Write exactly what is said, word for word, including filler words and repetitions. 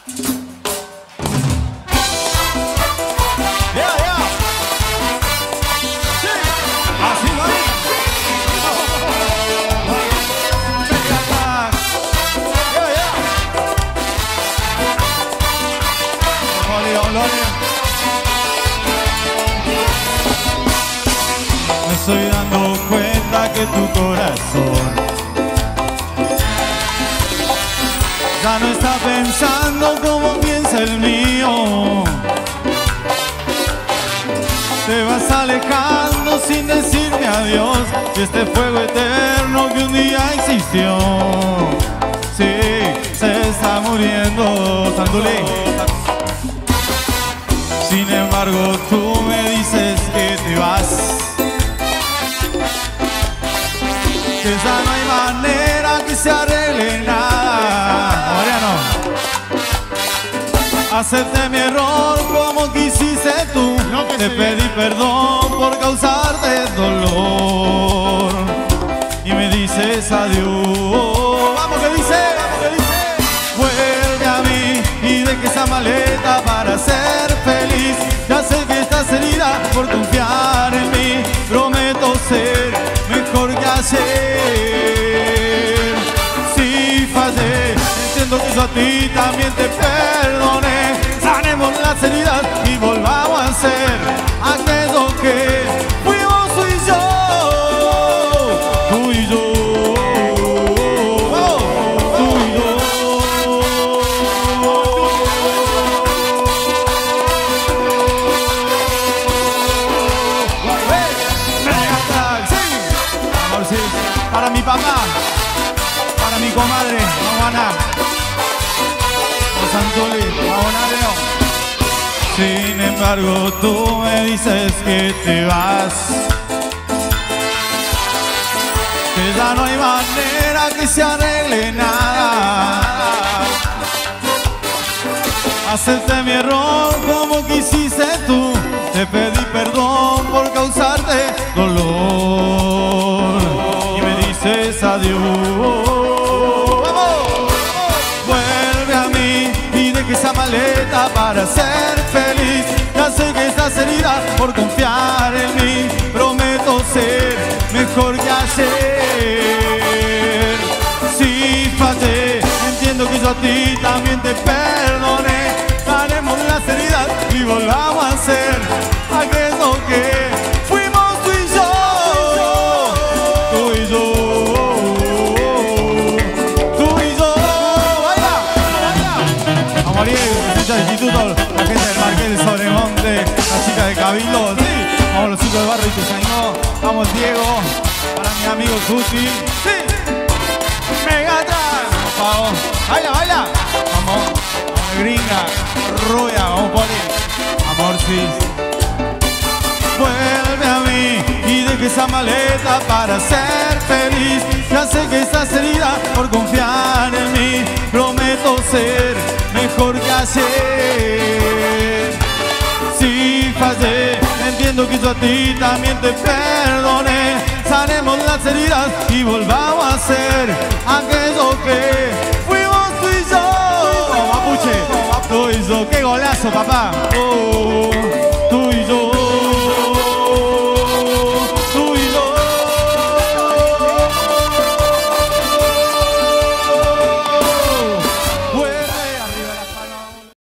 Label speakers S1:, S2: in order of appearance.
S1: Yeah, yeah. Sí. Así no hay. Yeah, yeah. Loli, Loli. Me estoy dando cuenta que tu corazón ya no está pensando como piensa el mío. Te vas alejando sin decirme adiós. Y este fuego eterno que un día existió, sí, se está muriendo. Sandulí. Sin embargo, tú me dices que te vas, que ya no hay manera que se arregle nada. Mariano, acepté mi error como quisiste tú.
S2: No, que
S1: te
S2: sí.
S1: pedí perdón por causarte dolor y me dices adiós. Vamos que dice, vamos que dice. Vuelve a mí y deje esa maleta para ser feliz. Ya sé que estás herida por confiar en mí. Prometo ser mejor que ayer. Si fallé, entiendo que yo a ti también te perdoné. Sanemos las heridas y volvamos a ser aquello que fuimos tú y yo. Tú y yo. Oh, tú y yo. Megatrack, sí. Amor, sí. Para mi papá, para mi comadre, Juana, Santuli, Abonadeo. Sin embargo, tú me dices que te vas, que ya no hay manera que se arregle nada. Acepté mi error como quisiste tú. Te pedí perdón por causarte dolor y me dices adiós. Esa maleta para ser feliz. Ya sé que estás herida por confiar en mí. Prometo ser mejor que ayer. Si fallé, entiendo que yo a ti también te perdoné. Sanemos las heridas y volvamos a ser aquello que fuimos tú y yo. Tú y yo. Del instituto, la gente del Marqués de Sobremonte, la chica de Cabildo, sí. Vamos los chicos de Barrio y Tusainó, vamos Diego, para mi amigo Tuti, sí. Megatrack, por favor, baila, baila. Vamos, vamos gringa, rubia, vamos Poli, amor sí. Vuelve a mí y deje esa maleta para ser feliz. Ya sé que estás herida por confiar en mí. Prometo ser mejor que ayer. Si fallé, entiendo que yo a ti también te perdoné. Sanemos las heridas y volvamos a ser aquello que fuimos tú y yo. Mapuche, tú y yo, qué golazo, papá. Oh.